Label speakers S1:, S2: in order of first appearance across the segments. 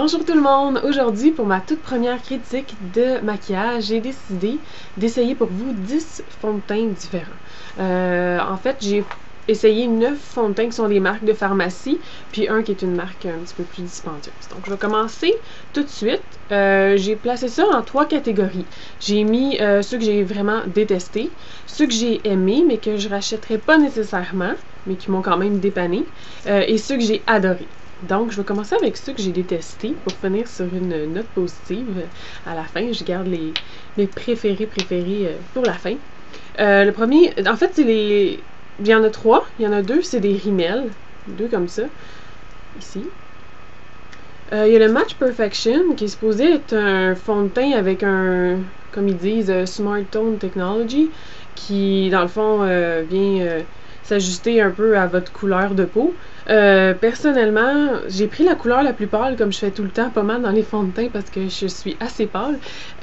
S1: Bonjour tout le monde! Aujourd'hui, pour ma toute première critique de maquillage, j'ai décidé d'essayer pour vous 10 fonds de teint différents. En fait, j'ai essayé 9 fonds de teint qui sont des marques de pharmacie, puis un qui est une marque un petit peu plus dispendieuse. Donc, je vais commencer tout de suite. J'ai placé ça en 3 catégories. J'ai mis ceux que j'ai vraiment détestés, ceux que j'ai aimés, mais que je rachèterais pas nécessairement, mais qui m'ont quand même dépanné, et ceux que j'ai adorés. Donc, je vais commencer avec ceux que j'ai détestés pour finir sur une note positive. À la fin, je garde mes préférés pour la fin. Le premier, en fait, c'est les... Il y en a 3. Il y en a 2, c'est des rimels. 2 comme ça. Ici. Il y a le Match Perfection, qui est supposé être un fond de teint avec un, comme ils disent, Smart Tone Technology, qui, dans le fond, vient s'ajuster un peu à votre couleur de peau. Personnellement, j'ai pris la couleur la plus pâle, comme je fais tout le temps, pas mal dans les fonds de teint, parce que je suis assez pâle.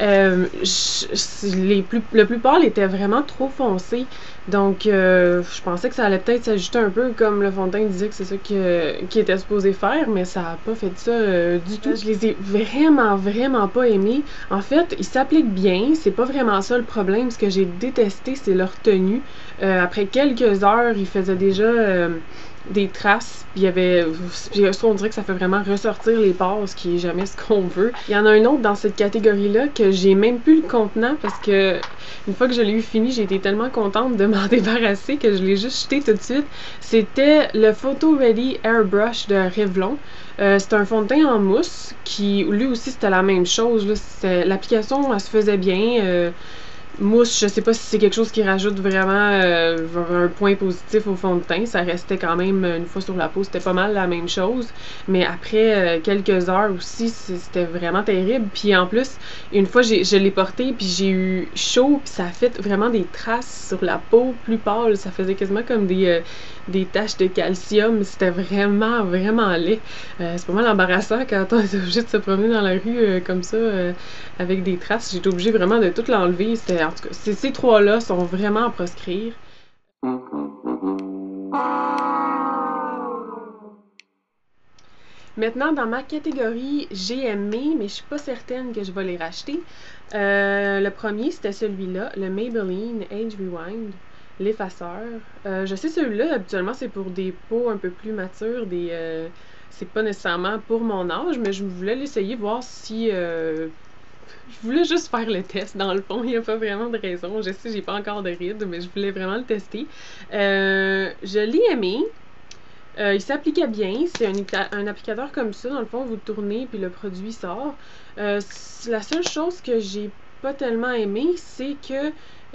S1: Le plus pâle était vraiment trop foncé, donc je pensais que ça allait peut-être s'ajuster un peu, comme le fond de teint disait que c'est ça qui était supposé faire, mais ça a pas fait ça du tout. Je les ai vraiment pas aimés. En fait, ils s'appliquent bien, c'est pas vraiment ça le problème. Ce que j'ai détesté, c'est leur tenue. Après quelques heures, ils faisaient déjà des traces, puis il y avait, on dirait que ça fait vraiment ressortir les pores, ce qui est jamais ce qu'on veut. Il y en a un autre dans cette catégorie-là que j'ai même plus le contenant, parce que une fois que je l'ai eu fini, j'ai été tellement contente de m'en débarrasser que je l'ai juste jeté tout de suite. C'était le Photo Ready Airbrush de Revlon. C'est un fond de teint en mousse qui, lui aussi, c'était la même chose. L'application, elle se faisait bien. Mousse, je sais pas si c'est quelque chose qui rajoute vraiment un point positif au fond de teint. Ça restait quand même, une fois sur la peau, c'était pas mal la même chose. Mais après quelques heures aussi, c'était vraiment terrible. Puis en plus, une fois, je l'ai porté, puis j'ai eu chaud, puis ça a fait vraiment des traces sur la peau plus pâle. Ça faisait quasiment comme des taches de calcium. C'était vraiment laid. C'est pas mal embarrassant quand on est obligé de se promener dans la rue comme ça, avec des traces. J'ai été obligée vraiment de tout l'enlever. En tout cas, ces 3-là sont vraiment à proscrire. Maintenant, dans ma catégorie, j'ai aimé, mais je suis pas certaine que je vais les racheter. Le premier, c'était celui-là, le Maybelline Age Rewind, l'effaceur. Je sais celui-là, habituellement, c'est pour des peaux un peu plus matures, c'est pas nécessairement pour mon âge, mais je voulais l'essayer, voir si... je voulais juste faire le test, dans le fond, il n'y a pas vraiment de raison. Je sais, j'ai pas encore de rides, mais je voulais vraiment le tester. Je l'ai aimé. Il s'appliquait bien, c'est un applicateur comme ça, dans le fond, vous tournez puis le produit sort. La seule chose que j'ai pas tellement aimé, c'est que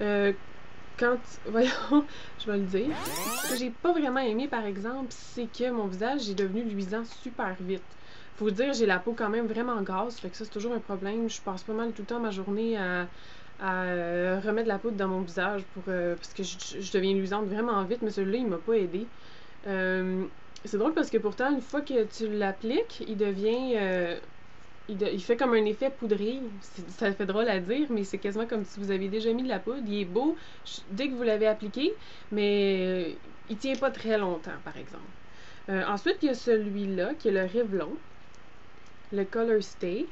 S1: voyons, je vais le dire. Ce que j'ai pas vraiment aimé, par exemple, c'est que mon visage est devenu luisant super vite. Faut dire, j'ai la peau quand même vraiment grasse, fait que ça c'est toujours un problème. Je passe pas mal tout le temps ma journée à remettre de la poudre dans mon visage parce que je deviens luisante vraiment vite, mais celui-là il m'a pas aidé. C'est drôle parce que pourtant, une fois que tu l'appliques, il devient... il fait comme un effet poudré. Ça fait drôle à dire, mais c'est quasiment comme si vous aviez déjà mis de la poudre. Il est beau dès que vous l'avez appliqué, mais il tient pas très longtemps, par exemple. Ensuite, il y a celui-là, qui est le Revlon, le Color Stay.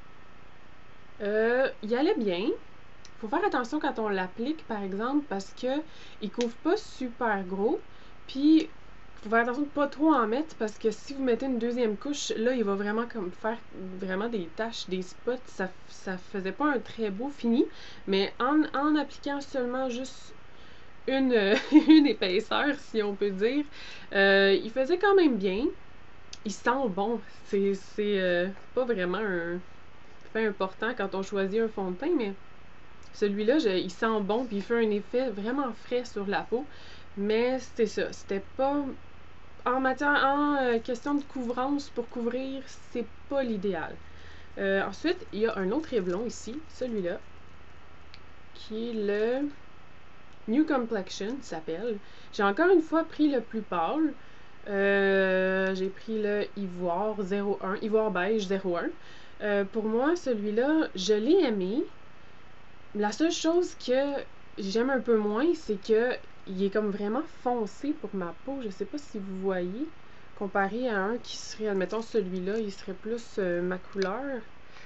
S1: Il allait bien. Faut faire attention quand on l'applique, par exemple, parce que il couvre pas super gros. Puis, faut faire attention de pas trop en mettre, parce que si vous mettez une deuxième couche, là, il va vraiment comme faire vraiment des taches, des spots. Ça faisait pas un très beau fini. Mais en appliquant seulement juste une épaisseur, si on peut dire, il faisait quand même bien. Il sent bon. C'est pas vraiment un fait important quand on choisit un fond de teint, mais celui-là, il sent bon, puis il fait un effet vraiment frais sur la peau. Mais c'était ça. C'était pas... En question de couvrance, pour couvrir, c'est pas l'idéal. Ensuite, il y a un autre Revlon ici, celui-là, qui est le New Complexion, s'appelle. J'ai encore une fois pris le plus pâle. J'ai pris le Ivoire 01, Ivoire beige 01. Pour moi, celui-là, je l'ai aimé. La seule chose que j'aime un peu moins, c'est que il est comme vraiment foncé pour ma peau. Je sais pas si vous voyez. comparé à un qui serait, admettons celui-là, il serait plus ma couleur.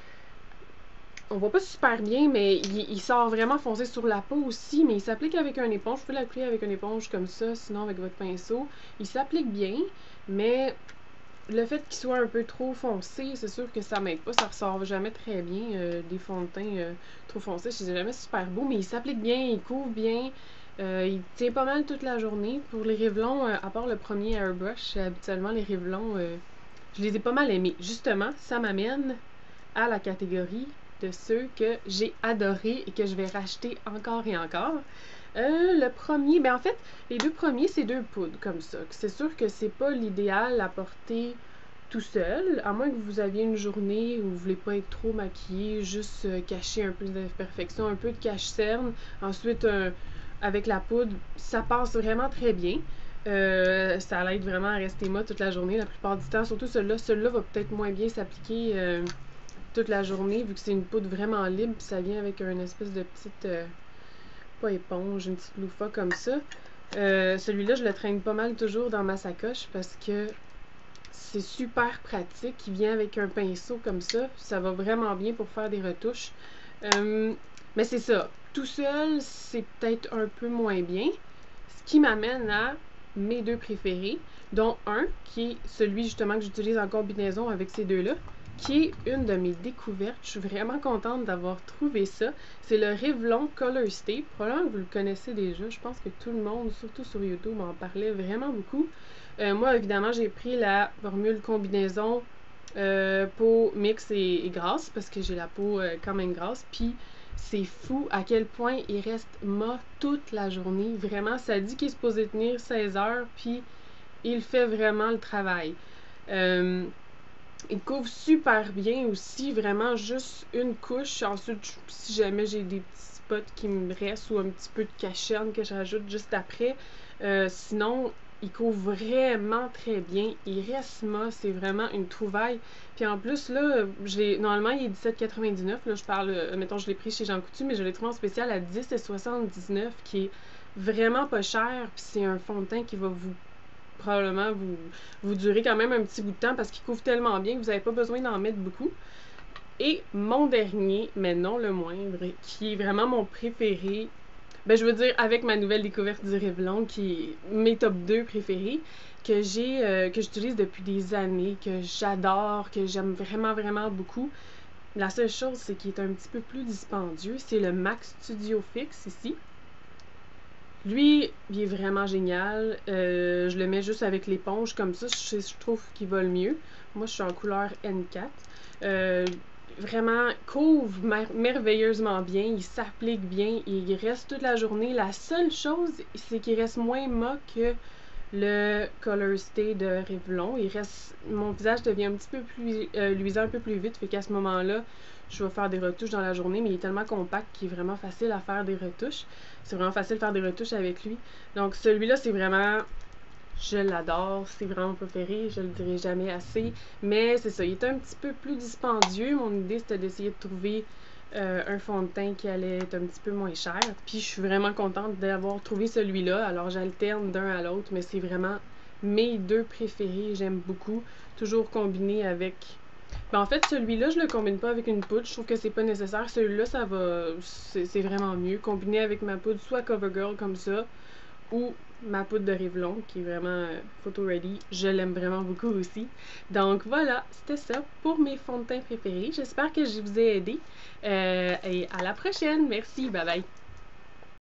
S1: On voit pas super bien, mais il sort vraiment foncé sur la peau aussi, mais il s'applique avec une éponge. Vous pouvez l'appliquer avec une éponge comme ça, sinon avec votre pinceau. Il s'applique bien, mais le fait qu'il soit un peu trop foncé, c'est sûr que ça m'aide pas. Ça ressort jamais très bien des fonds de teint trop foncés. Je les ai jamais super beaux, mais il s'applique bien, il couvre bien. Il tient pas mal toute la journée. Pour les Revlon, à part le premier Airbrush, habituellement les Revlon, je les ai pas mal aimés. Justement, ça m'amène à la catégorie de ceux que j'ai adorés et que je vais racheter encore et encore. Le premier, ben en fait, les deux premiers, c'est deux poudres comme ça. C'est sûr que c'est pas l'idéal à porter tout seul, à moins que vous aviez une journée où vous voulez pas être trop maquillé, juste cacher un peu d'imperfection, un peu de cache-cerne. Ensuite, avec la poudre, ça passe vraiment très bien. Ça l'aide vraiment à rester mat toute la journée, la plupart du temps. Surtout celui-là. Celui-là va peut-être moins bien s'appliquer toute la journée, vu que c'est une poudre vraiment libre, puis ça vient avec une espèce de petite, pas éponge, une petite loofah comme ça. Celui-là, je le traîne pas mal toujours dans ma sacoche parce que c'est super pratique. Il vient avec un pinceau comme ça va vraiment bien pour faire des retouches. Mais c'est ça, tout seul, c'est peut-être un peu moins bien. Ce qui m'amène à mes deux préférés, dont un qui est celui justement que j'utilise en combinaison avec ces deux-là, qui est une de mes découvertes. Je suis vraiment contente d'avoir trouvé ça. C'est le Revlon Color Stay. Probablement que vous le connaissez déjà. Je pense que tout le monde, surtout sur YouTube, en parlait vraiment beaucoup. Moi, évidemment, j'ai pris la formule combinaison peau mix et grasse parce que j'ai la peau quand même grasse. Puis, c'est fou à quel point il reste mat toute la journée. Vraiment, ça dit qu'il est supposé tenir 16 heures, puis il fait vraiment le travail. Il couvre super bien aussi, vraiment juste une couche. Ensuite, si jamais j'ai des petits spots qui me restent ou un petit peu de cacherne que j'ajoute juste après. Sinon, il couvre vraiment très bien. Il reste mat, c'est vraiment une trouvaille. Puis en plus, là, normalement, il est 17,99. Là, je parle, mettons, je l'ai pris chez Jean Coutu, mais je l'ai trouvé en spécial à 10,79, qui est vraiment pas cher. Puis c'est un fond de teint qui va probablement vous durez quand même un petit bout de temps parce qu'il couvre tellement bien que vous n'avez pas besoin d'en mettre beaucoup. Et mon dernier, mais non le moindre, qui est vraiment mon préféré, ben je veux dire avec ma nouvelle découverte du Revlon, qui est mes top 2 préférés, que j'utilise depuis des années, que j'adore, que j'aime vraiment vraiment beaucoup. La seule chose, c'est qu'il est un petit peu plus dispendieux, c'est le MAC Studio Fix ici. Lui, il est vraiment génial. Je le mets juste avec l'éponge comme ça. Je trouve qu'il va le mieux. Moi, je suis en couleur N4. Vraiment couvre merveilleusement bien. Il s'applique bien. Il reste toute la journée. La seule chose, c'est qu'il reste moins mat que le Color Stay de Revlon. Mon visage devient un petit peu plus luisant un peu plus vite. Fait qu'à ce moment-là, je vais faire des retouches dans la journée, mais il est tellement compact qu'il est vraiment facile à faire des retouches. C'est vraiment facile de faire des retouches avec lui. Donc celui-là, c'est vraiment... Je l'adore, c'est vraiment mon préféré, je le dirai jamais assez. Mais c'est ça, il est un petit peu plus dispendieux. Mon idée, c'était d'essayer de trouver un fond de teint qui allait être un petit peu moins cher. Puis je suis vraiment contente d'avoir trouvé celui-là. Alors j'alterne d'un à l'autre, mais c'est vraiment mes deux préférés. J'aime beaucoup. Toujours combiné avec... Ben, en fait, celui-là, je le combine pas avec une poudre. Je trouve que c'est pas nécessaire. Celui-là, ça va... C'est vraiment mieux. Combiné avec ma poudre, soit CoverGirl comme ça, ou ma poudre de Revlon, qui est vraiment photo ready. Je l'aime vraiment beaucoup aussi. Donc voilà, c'était ça pour mes fonds de teint préférés. J'espère que je vous ai aidé. Et à la prochaine. Merci. Bye bye.